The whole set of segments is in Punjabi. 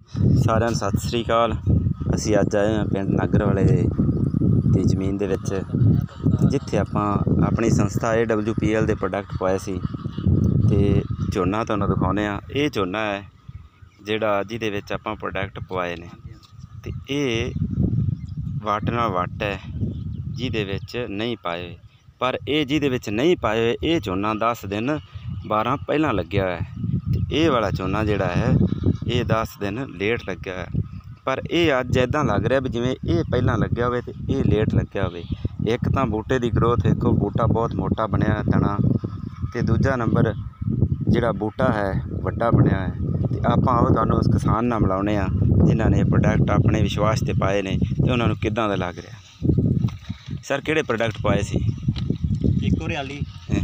ਸਾਰਿਆਂ ਨੂੰ ਸਤਿ ਸ੍ਰੀ ਅਕਾਲ। ਅਸੀਂ ਅੱਜ ਆਏ ਹਾਂ ਪਿੰਡ ਨਾਗਰ ਵਾਲੇ ਦੀ ਜ਼ਮੀਨ ਦੇ ਵਿੱਚ, ਜਿੱਥੇ ਆਪਾਂ ਆਪਣੀ ਸੰਸਥਾ AWPL ਦੇ ਪ੍ਰੋਡਕਟ ਪਾਏ ਸੀ ਤੇ ਝੋਨਾ ਤੁਹਾਨੂੰ ਦਿਖਾਉਂਦੇ ਹਾਂ। ਇਹ ਝੋਨਾ ਹੈ ਜਿਹੜਾ ਜਿਹਦੇ ਵਿੱਚ ਆਪਾਂ ਪ੍ਰੋਡਕਟ ਪਵਾਏ ਨੇ, ਤੇ ਇਹ ਵੱਟ ਨਾਲ ਵੱਟ ਹੈ ਜਿਹਦੇ ਵਿੱਚ ਨਹੀਂ ਪਾਏ। ਪਰ ਇਹ ਜਿਹਦੇ ਵਿੱਚ ਨਹੀਂ ਪਾਏ ਹੋਏ, ਇਹ ਝੋਨਾ 10 ਦਿਨ 12 ਪਹਿਲਾਂ ਲੱਗਿਆ ਹੋਇਆ ਹੈ, ਤੇ ਇਹ ਵਾਲਾ ਝੋਨਾ ਜਿਹੜਾ ਹੈ ਇਹ 10 ਦਿਨ ਲੇਟ ਲੱਗਿਆ ਹੋਇਆ। ਪਰ ਇਹ ਅੱਜ ਇੱਦਾਂ ਲੱਗ ਰਿਹਾ ਵੀ ਜਿਵੇਂ ਇਹ ਪਹਿਲਾਂ ਲੱਗਿਆ ਹੋਵੇ ਤੇ ਇਹ ਲੇਟ ਲੱਗਿਆ ਹੋਵੇ। ਇੱਕ ਤਾਂ ਬੂਟੇ ਦੀ ਗਰੋਥ ਵੇਖੋ, ਬੂਟਾ ਬਹੁਤ ਮੋਟਾ ਬਣਿਆ ਤਣਾ, ਤੇ ਦੂਜਾ ਨੰਬਰ ਜਿਹੜਾ ਬੂਟਾ ਹੈ ਵੱਡਾ ਬਣਿਆ ਹੈ। ਤੇ ਆਪਾਂ ਆਓ ਤੁਹਾਨੂੰ ਉਸ ਕਿਸਾਨ ਨਾਲ ਮਿਲਾਉਂਦੇ ਹਾਂ ਜਿਨ੍ਹਾਂ ਨੇ ਪ੍ਰੋਡਕਟ ਆਪਣੇ ਵਿਸ਼ਵਾਸ 'ਤੇ ਪਾਏ ਨੇ ਤੇ ਉਹਨਾਂ ਨੂੰ ਕਿੱਦਾਂ ਦਾ ਲੱਗ ਰਿਹਾ। ਸਰ, ਕਿਹੜੇ ਪ੍ਰੋਡਕਟ ਪਾਏ ਸੀ? ਇੱਕੋ ਹਰਿਆਲੀ ਤੇ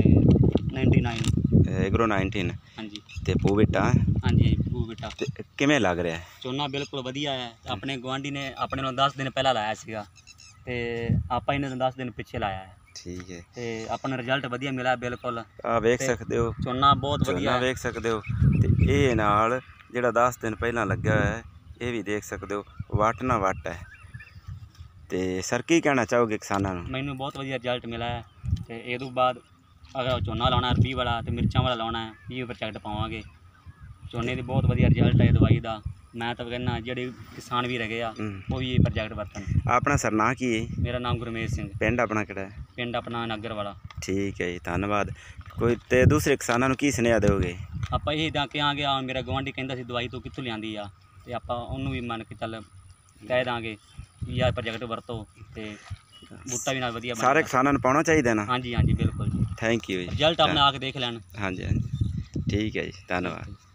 99 ਐਗਰੋ 19 ਹਾਂਜੀ, ਤੇ ਪੂਵਿਟਾ। ਹਾਂਜੀ ਪੂਵਿਟਾ। ਤੇ ਕਿਵੇਂ ਲੱਗ ਰਿਹਾ? ਝੋਨਾ ਬਿਲਕੁਲ ਵਧੀਆ ਹੈ। ਆਪਣੇ ਗੁਆਂਢੀ ਨੇ ਆਪਣੇ ਨੂੰ 10 ਦਿਨ ਪਹਿਲਾਂ ਲਾਇਆ ਸੀਗਾ ਤੇ ਆਪਾਂ ਇਹਨੇ 10 ਦਿਨ ਪਿੱਛੇ ਲਾਇਆ ਹੈ। ਠੀਕ ਹੈ, ਤੇ ਆਪਾਂ ਨੂੰ ਰਿਜ਼ਲਟ ਵਧੀਆ ਮਿਲਿਆ ਬਿਲਕੁਲ। ਆ ਵੇਖ ਸਕਦੇ ਹੋ ਝੋਨਾ ਬਹੁਤ ਵਧੀਆ ਵੇਖ ਸਕਦੇ ਹੋ। ਤੇ ਇਹ ਨਾਲ ਜਿਹੜਾ 10 ਦਿਨ ਪਹਿਲਾਂ ਲੱਗਿਆ ਹੋਇਆ ਹੈ ਇਹ ਵੀ ਦੇਖ ਸਕਦੇ ਹੋ, ਵੱਟ ਨਾ ਵੱਟ ਹੈ। ਤੇ ਸਰ, ਕੀ ਕਹਿਣਾ ਚਾਹੋਗੇ ਕਿਸਾਨਾਂ ਨੂੰ? ਮੈਨੂੰ ਬਹੁਤ ਵਧੀਆ ਰਿਜ਼ਲਟ ਮਿਲਿਆ ਹੈ। ਤੇ ਇਹ ਤੋਂ ਬਾਅਦ ਅਗਰ ਝੋਨਾ ਲਾਉਣਾ ਅਰਬੀ ਵਾਲਾ ਤੇ ਮਿਰਚਾਂ ਵਾਲਾ ਲਾਉਣਾ ਹੈ, ਇਹ ਪ੍ਰੋਜੈਕਟ ਪਾਵਾਂਗੇ। ਝੋਨੇ ਦੀ ਬਹੁਤ ਵਧੀਆ ਰਿਜ਼ਲਟ ਹੈ ਦਵਾਈ ਦਾ। ਮੈਂ ਤਾਂ ਕਹਿੰਦਾ ਜਿਹੜੇ ਕਿਸਾਨ ਵੀ ਹੈਗੇ ਆ ਉਹ ਵੀ ਇਹ ਪ੍ਰੋਜੈਕਟ ਵਰਤਣ। ਆਪਣਾ ਸਰ ਨਾਂ ਕੀ ਹੈ? ਮੇਰਾ ਨਾਮ ਗੁਰਮੇਜ ਸਿੰਘ। ਪਿੰਡ ਆਪਣਾ ਕਿਹੜਾ ਹੈ? ਪਿੰਡ ਆਪਣਾ ਨਾਗਰ ਵਾਲਾ। ਠੀਕ ਹੈ ਜੀ, ਧੰਨਵਾਦ। ਕੋਈ ਤੇ ਦੂਸਰੇ ਕਿਸਾਨਾਂ ਨੂੰ ਕੀ ਸੁਨੇਹਾ ਦਿਓਗੇ? ਆਪਾਂ ਇਹ ਤਾਂ ਕਹਾਂਗੇ, ਆ ਮੇਰਾ ਗੁਆਂਢੀ ਕਹਿੰਦਾ ਸੀ ਦਵਾਈ ਤੋਂ ਕਿੱਥੋਂ ਲਿਆਂਦੀ ਆ, ਤੇ ਆਪਾਂ ਉਹਨੂੰ ਵੀ ਮੰਨ ਕੇ ਚੱਲ ਕਹਿ ਦਾਂਗੇ ਵੀ ਆਹ ਪ੍ਰੋਜੈਕਟ ਵਰਤੋ ਤੇ ਬੂਟਾ ਵੀ ਨਾਲ ਵਧੀਆ ਬਣ ਸਾਰੇ ਕਿਸਾਨਾਂ ਨੂੰ ਪਾਉਣਾ ਚਾਹੀਦਾ ਨਾ? ਹਾਂਜੀ ਹਾਂਜੀ ਬਿਲਕੁਲ ਜੀ। ਥੈਂਕ ਯੂ ਜੀ। ਰਿਜ਼ਲਟ ਆਪਣਾ ਆ ਕੇ ਦੇਖ ਲੈਣ। ਹਾਂਜੀ ਹਾਂਜੀ, ਠੀਕ ਹੈ ਜੀ, ਧੰਨਵਾਦ।